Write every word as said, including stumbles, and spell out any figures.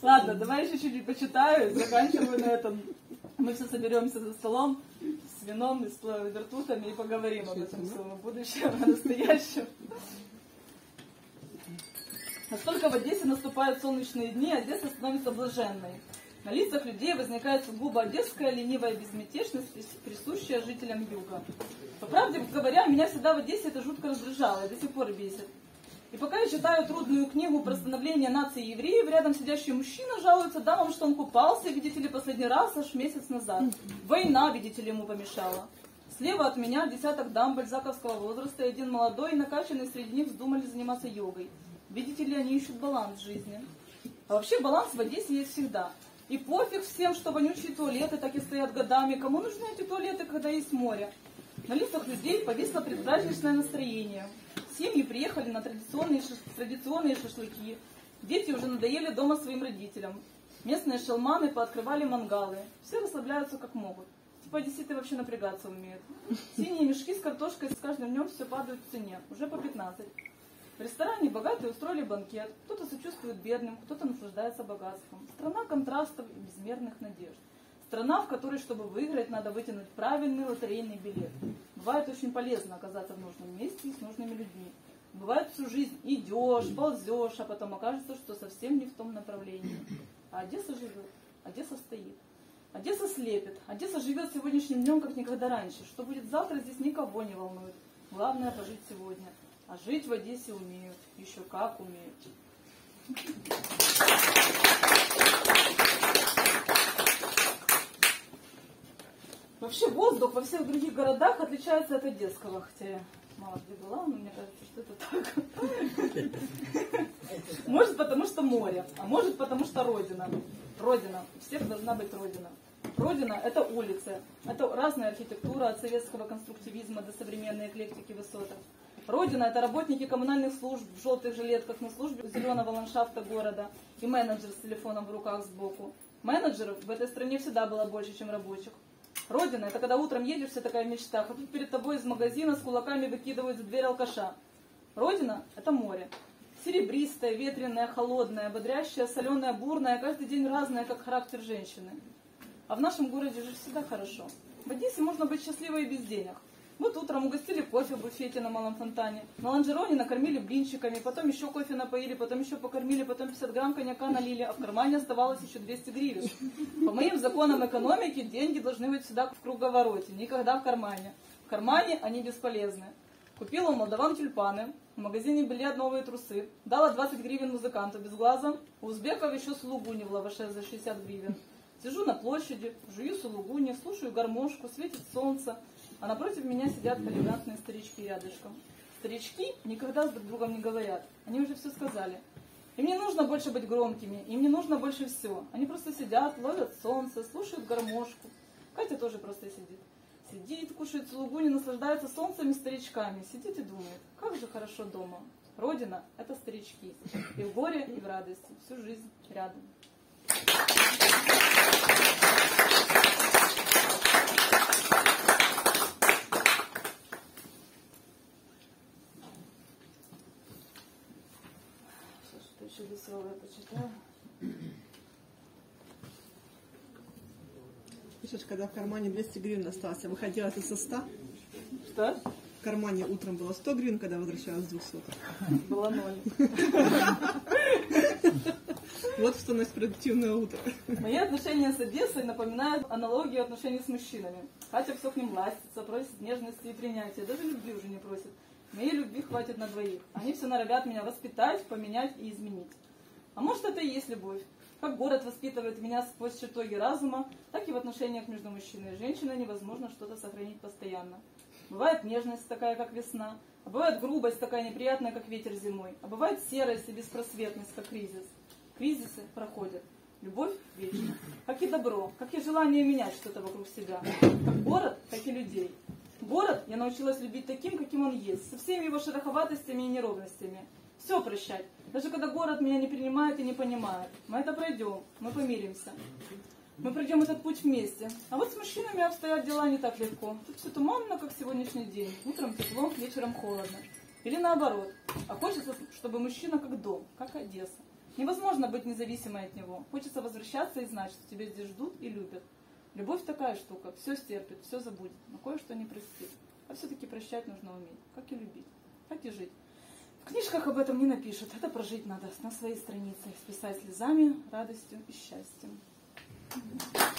Ладно, давай еще чуть-чуть почитаю, заканчиваю на этом. Мы все соберемся за столом с вином и с вертутами и поговорим об этом всем, о будущем, о настоящем. Настолько в Одессе наступают солнечные дни, Одесса становится блаженной. На лицах людей возникает сугубо одесская ленивая безмятежность, присущая жителям юга. По правде говоря, меня всегда в Одессе это жутко раздражало и до сих пор бесит. И пока я читаю трудную книгу про становление нации евреев, рядом сидящий мужчина жалуется дамам, что он купался, видите ли, последний раз аж месяц назад. Война, видите ли, ему помешала. Слева от меня десяток дам бальзаковского возраста и один молодой, накачанный среди них вздумали заниматься йогой. Видите ли, они ищут баланс в жизни. А вообще баланс в Одессе есть всегда. И пофиг всем, что вонючие туалеты так и стоят годами. Кому нужны эти туалеты, когда есть море? На лицах людей повисло предпраздничное настроение. Семьи приехали на традиционные, шаш... традиционные шашлыки. Дети уже надоели дома своим родителям. Местные шалманы пооткрывали мангалы. Все расслабляются как могут. Типа одесситы вообще напрягаться умеют. Синие мешки с картошкой с каждым днем все падают в цене. Уже по пятнадцать. В ресторане богатые устроили банкет. Кто-то сочувствует бедным, кто-то наслаждается богатством. Страна контрастов и безмерных надежд. Страна, в которой, чтобы выиграть, надо вытянуть правильный лотерейный билет. Бывает очень полезно оказаться в нужном месте и с нужными людьми. Бывает всю жизнь идешь, ползешь, а потом окажется, что совсем не в том направлении. А Одесса живет, Одесса стоит. Одесса слепит. Одесса живет сегодняшним днем, как никогда раньше. Что будет завтра, здесь никого не волнует. Главное пожить сегодня. А жить в Одессе умеют. Еще как умеют. Вообще воздух во всех других городах отличается от одесского. Хотя я мало где была, но мне кажется, что это так. Может, потому что море. А может, потому что Родина. Родина. У всех должна быть Родина. Родина – это улицы. Это разная архитектура от советского конструктивизма до современной эклектики высоток. Родина – это работники коммунальных служб в желтых жилетках на службе у зеленого ландшафта города и менеджер с телефоном в руках сбоку. Менеджеров в этой стране всегда было больше, чем рабочих. Родина – это когда утром едешь, вся такая в мечтах, а тут перед тобой из магазина с кулаками выкидывают за дверь алкаша. Родина – это море. Серебристое, ветреное, холодное, бодрящее, соленое, бурное, каждый день разное, как характер женщины. А в нашем городе же всегда хорошо. В Одессе можно быть счастливой и без денег. Вот утром угостили кофе в буфете на Малом Фонтане, на лонжероне накормили блинчиками, потом еще кофе напоили, потом еще покормили, потом пятьдесят грамм коньяка налили, а в кармане оставалось еще двести гривен. По моим законам экономики деньги должны быть всегда в круговороте, никогда в кармане. В кармане они бесполезны. Купила у молдаван тюльпаны, в магазине белья новые трусы, дала двадцать гривен музыканту без глаза, у узбеков еще сулугуни в лаваше за шестьдесят гривен. Сижу на площади, жую сулугуни, слушаю гармошку, светит солнце, а напротив меня сидят элегантные старички рядышком. Старички никогда с друг другом не говорят, они уже все сказали. Им не нужно больше быть громкими, им не нужно больше все. Они просто сидят, ловят солнце, слушают гармошку. Катя тоже просто сидит. Сидит, кушает сулугуни, наслаждается солнцем и старичками. Сидит и думает, как же хорошо дома. Родина – это старички. И в горе, и в радости. Всю жизнь рядом. Что еще веселое почитаю? Слышишь, когда в кармане двести гривен осталось, выходила ты со ста? Что? В кармане утром было сто гривен, когда возвращалась с двухсот. Было ноль. Вот что значит продуктивное утро. Мои отношения с Одессой напоминают аналогию отношений с мужчинами. Катя все к ним ластится, просит нежности и принятия. Даже любви уже не просит. Моей любви хватит на двоих. Они все норовят меня воспитать, поменять и изменить. А может, это и есть любовь. Как город воспитывает меня сквозь чертоги разума, так и в отношениях между мужчиной и женщиной невозможно что-то сохранить постоянно. Бывает нежность такая, как весна, а бывает грубость такая неприятная, как ветер зимой, а бывает серость и беспросветность, как кризис. Кризисы проходят. Любовь вечна. Как и добро, как и желание менять что-то вокруг себя. Как город, так и людей. Город я научилась любить таким, каким он есть, со всеми его шероховатостями и неровностями. Все прощать. Даже когда город меня не принимает и не понимает. Мы это пройдем, мы помиримся. Мы пройдем этот путь вместе. А вот с мужчинами обстоят дела не так легко. Тут все туманно, как сегодняшний день. Утром тепло, вечером холодно. Или наоборот. А хочется, чтобы мужчина как дом, как Одесса. Невозможно быть независимой от него. Хочется возвращаться и знать, что тебя здесь ждут и любят. Любовь такая штука, все стерпит, все забудет, но кое-что не простит. А все-таки прощать нужно уметь, как и любить, как и жить. В книжках об этом не напишут, это прожить надо на своей странице, списать слезами, радостью и счастьем.